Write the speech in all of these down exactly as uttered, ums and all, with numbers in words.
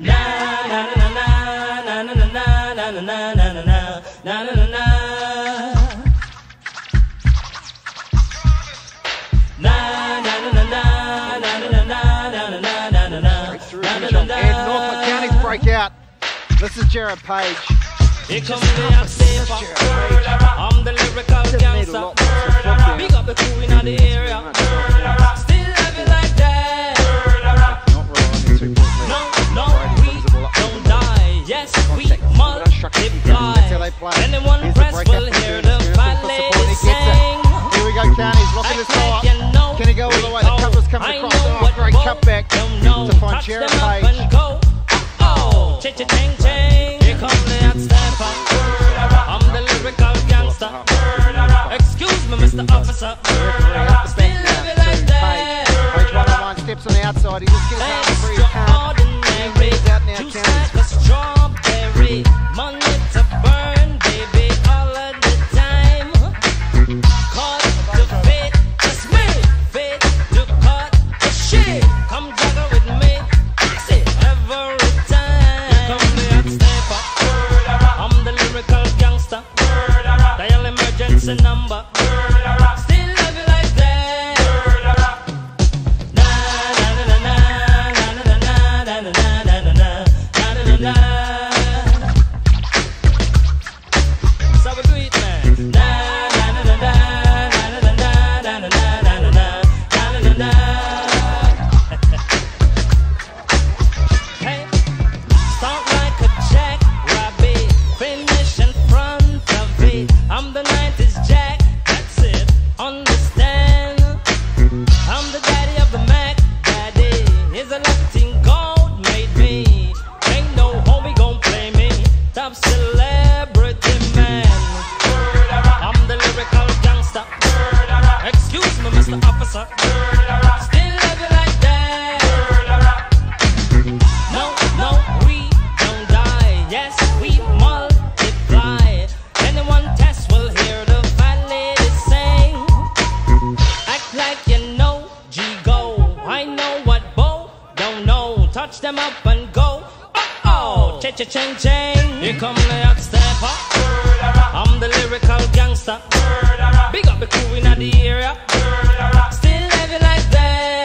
Na na na na na na na na na na na na na na na. And North County's breakout. This is Jared Page. Here comes the upstairs. I'm the lyrical gangster. Big up the crew in the area. Still love it like that. No, no, we don't die. Yes, we multiply. Anyone press will hear the fat lady sing. Here we go, County's looking this far. Can he go all the way? The cover's coming across. Oh, great cutback to find Jared Page. Oh, cha-cha-ching, ching. Here comes the hot stepper. I'm the lyrical gangster. Excuse me, Mister Officer. Still live it like that. Page one oh one steps on the outside. He just gets out the free count. He's out now, Juice like a strawberry. Money to burn, baby, all of the time. Cut the fit, just me. Fit to cut the shit. Come juggle with me. Fix it every time. Here come the hot stepper. I'm the lyrical gangster. Dial emergency number. Still love it like that. Na na na na na na na na na na na na na. So we do it, man. Na na na na na na na na na na na na na. Hey, start like a jackrabbit, finish in front of it. I'm the nineties Jack, that's it. Understand? I'm the daddy of the Mac. Daddy is a Latin gold made me. Ain't no homie gon' play me. Top celebrity man. I'm the lyrical gangster. Excuse me, Mister Officer. Still love it like that. No, no, we don't die. Yes, we multiply. Anyone test will hear the fat lady sing. Act like you know G-Go. I know what Bo don't know. Touch them up and go. Oh, cha-cha-ching-ching. Here come the hot stepper. I'm the lyrical gangster. Big up the crew in the area. Still live it like that.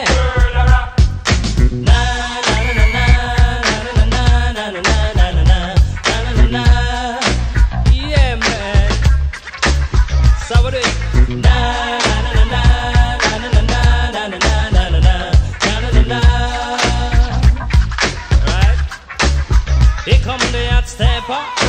Na na na na na na na na na na na na na. Yeah, man. So what do it? Na na na na na na na na na na na na na. Right? Here come the hot stepper.